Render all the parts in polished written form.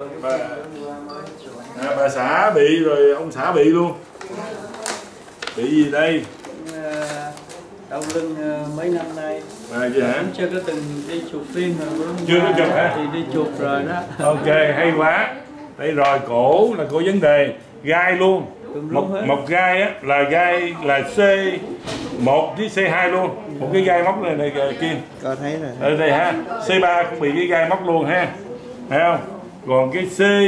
Bà xã bị rồi, ông xã bị luôn. Bị gì đây? Đau lưng mấy năm nay. Vậy hả? Chưa có từng đi chụp phim rồi. Chưa có chụp hả? Thì đi chụp rồi đó. Ok, hay quá. Đây rồi, cổ là có vấn đề, gai luôn. Một gai á là gai là C1 với C2 luôn. Một cái gai móc này kia. Có thấy rồi. Ở đây ha. C3 cũng bị cái gai móc luôn ha. Thấy không? Còn cái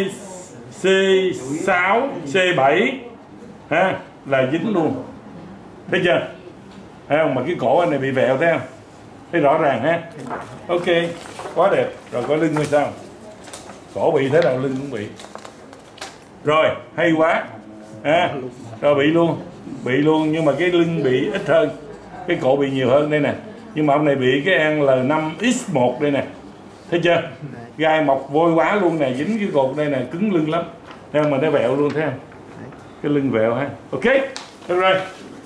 C6, C7 ha là dính luôn. Thấy chưa? Thấy không? Mà cái cổ anh này bị vẹo thấy không? Thấy rõ ràng ha. Ok, quá đẹp. Rồi có lưng hay sao? Cổ bị thế nào lưng cũng bị. Rồi, hay quá. Ha. Rồi bị luôn nhưng mà cái lưng bị ít hơn, cái cổ bị nhiều hơn đây nè. Nhưng mà ông này bị cái L5X1 đây nè. Thấy chưa? Gai mọc vôi quá luôn nè, dính cái cột đây nè, cứng lưng lắm. Thấy không? Mà nó vẹo luôn thấy không? Cái lưng vẹo ha. Ok, được rồi.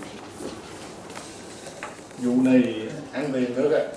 Vụ này ăn tiền nữa đó.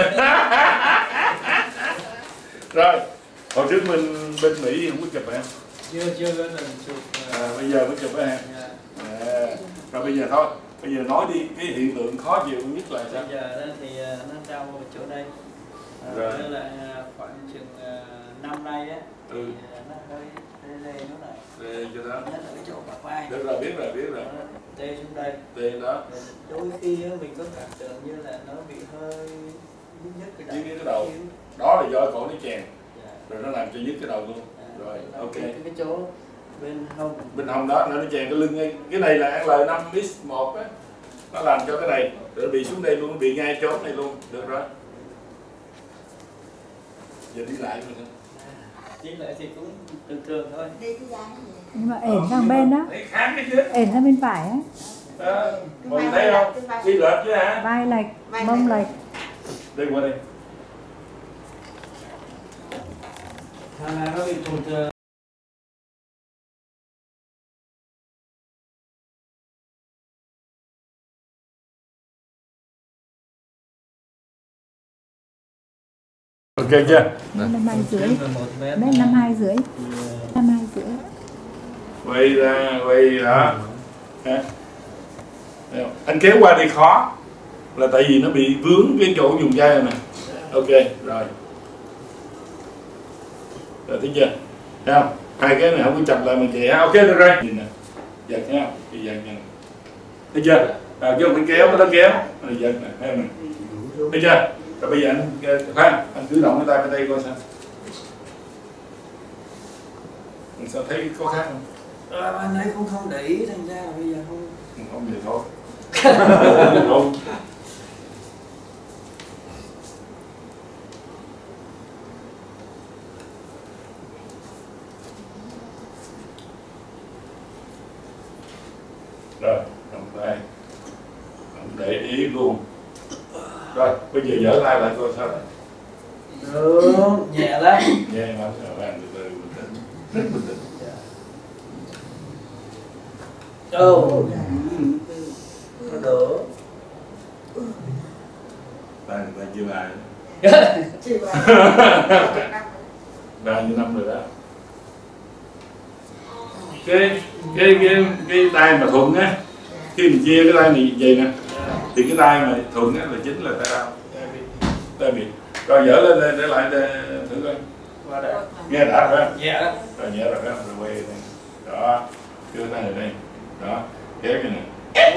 Rồi, hồi trước mình bên Mỹ không có chụp hả? Chưa có lần chụp. Bây giờ mới chụp hả? Rồi bây giờ thôi, bây giờ nói đi cái hiện tượng khó chịu nhất là sao? Bây giờ đó thì nó đau ở chỗ đây. Rồi là khoảng chừng năm nay á, thì nó hơi lê nó này. Lê cho đó. Nó ở chỗ bả vai. Được rồi, biết rồi. Tê xuống đây. Tê đó. Đôi khi mình có cảm tưởng như là nó bị hơi nhức cái đầu. Đó là do cổ nó chèn. Rồi nó làm cho nhức cái đầu luôn. Rồi, ok. Cái chỗ bên hông đó nó chèn cái lưng. Cái này là L5X1 á, nó làm cho cái này rồi bị xuống đây luôn, bị ngay chốt này luôn. Được rồi, giờ đi lại rồi. Đi lại thì cũng thường thôi. Nhưng mà ẻn sang bên đó, ẻn sang bên phải á. Mình thấy không? Đi lệch chứ hả? Vai lệch, mông lệch. Đi qua đây. Thằng này nó bị tụt. Ok chưa? Mét 5,5 mét 5,2 5,2. Quay ra đó. Anh kéo qua đi khó là tại vì nó bị vướng cái chỗ vùng dây này nè. Ok rồi, thấy chưa? Thấy không? Hai cái này không có chập lại mình vậy. Ok được rồi. Nhìn nè, giật thấy không? Đi giật nha. Thấy chưa? Chứ không phải kéo, cái đó kéo. Giật nè, thấy không? Thấy chưa? Rồi bây giờ anh cứ động cái tay coi sao. Sao thấy có khác không? Anh ấy cũng không để ý, thành ra là bây giờ không vậy thôi. Không. Rồi, không để ý luôn. Rồi, bây giờ dở tay lại coi sao. Được, nhẹ lắm. Nhẹ lắm, bạn từ từ bình tĩnh, rất bình tĩnh. Nó đỡ. Tay người ta chưa bài. Bao nhiêu năm rồi đó. Cái tay mà thuận á, khi mình chia cái tay này vậy nè, thì cái tay mà thuận á là chính là tay bị. Rồi dở lên đây để lại thử coi. Nghe đã rồi không? Nhẹ lắm. Rồi nhẹ rồi đó, rồi quay đây. Đó, đưa tay này đây. Đó, kéo cái này.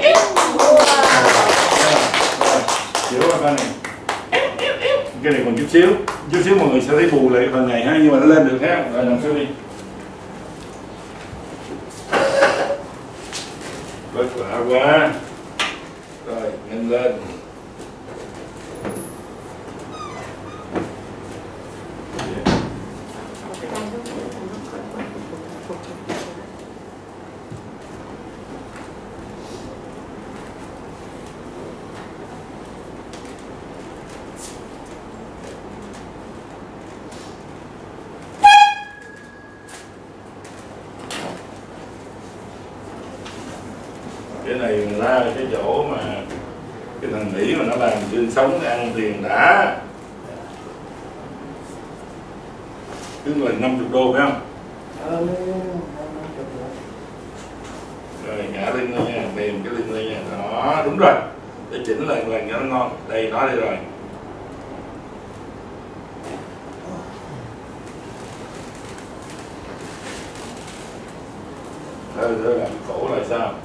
Chịu qua con này. Cái này còn chút xíu mọi người sẽ thấy bù lại phần này ha, nhưng mà nó lên được ha. Rồi nằm xuống đi. Vất vả quá. Rồi, nhanh lên. Cái này ra cái chỗ mà cái thằng Mỹ mà nó làm xương sống ăn tiền đã. Đứng lên 50 đô phải không? Rồi ngã lưng lên nha, mềm cái lưng lên nha. Đó, đúng rồi. Để chỉnh lần cho nó ngon. Đây, nó đây rồi. Rồi làm cổ lại sao?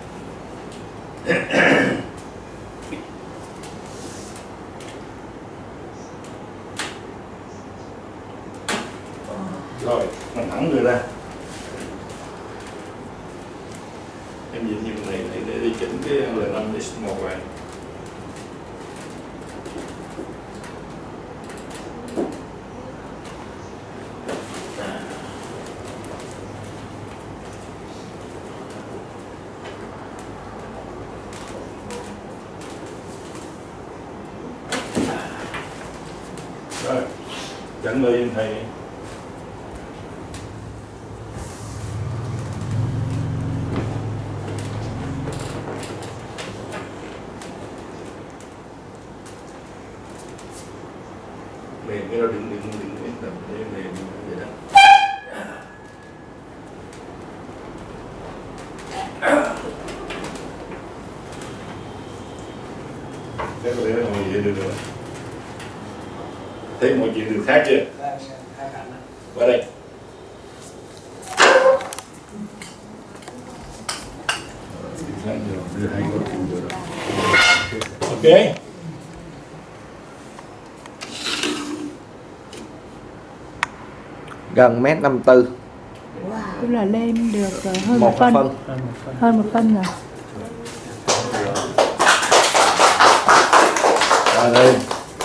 Rồi, mình thẳng người ra. Em nhìn như này để đi chỉnh cái L5-1 lại. Rồi, dẫn lên thầy. Mềm cái đó đừng tầm để mềm vậy đó. Thế có thể ngồi vậy được rồi. Thấy mọi chuyện được khác chưa? Qua đây. Đưa hai con cừu rồi. Ok. Gần 1m54. Tức là lên được hơn Một một phân. phân. Hơn một phân rồi. Rồi đây.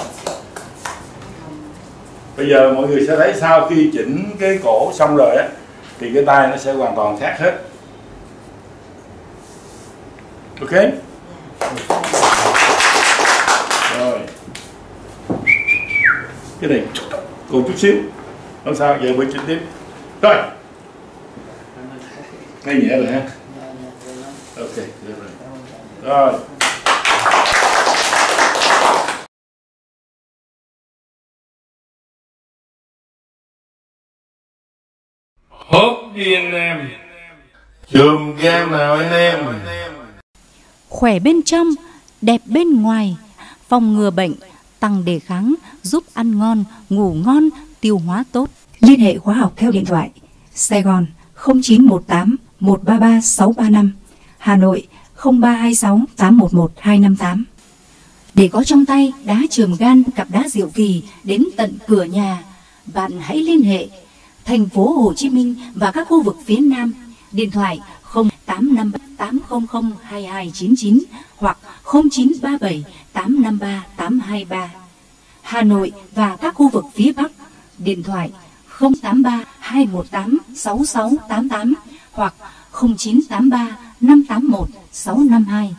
Bây giờ mọi người sẽ thấy sau khi chỉnh cái cổ xong rồi á thì cái tay nó sẽ hoàn toàn khác hết. Ok. Rồi. Cái này còn chút xíu. Không sao, giờ mới chỉnh tiếp. Rồi. Ngay nhẹ rồi ha. Ok, được rồi. Rồi. Hốt đi anh em. Chùm game nào anh em. Khỏe bên trong, đẹp bên ngoài, phòng ngừa bệnh, tăng đề kháng, giúp ăn ngon, ngủ ngon, tiêu hóa tốt. Liên hệ khóa học theo điện thoại Sài Gòn 0918 133 635, Hà Nội 0326 811 258. Để có trong tay đá trường gan, cặp đá diệu kỳ đến tận cửa nhà, bạn hãy liên hệ thành phố Hồ Chí Minh và các khu vực phía Nam, điện thoại 0853 800 2299 hoặc 0937 853 823. Hà Nội và các khu vực phía Bắc, điện thoại 083 218 6688 hoặc 0983 581 652.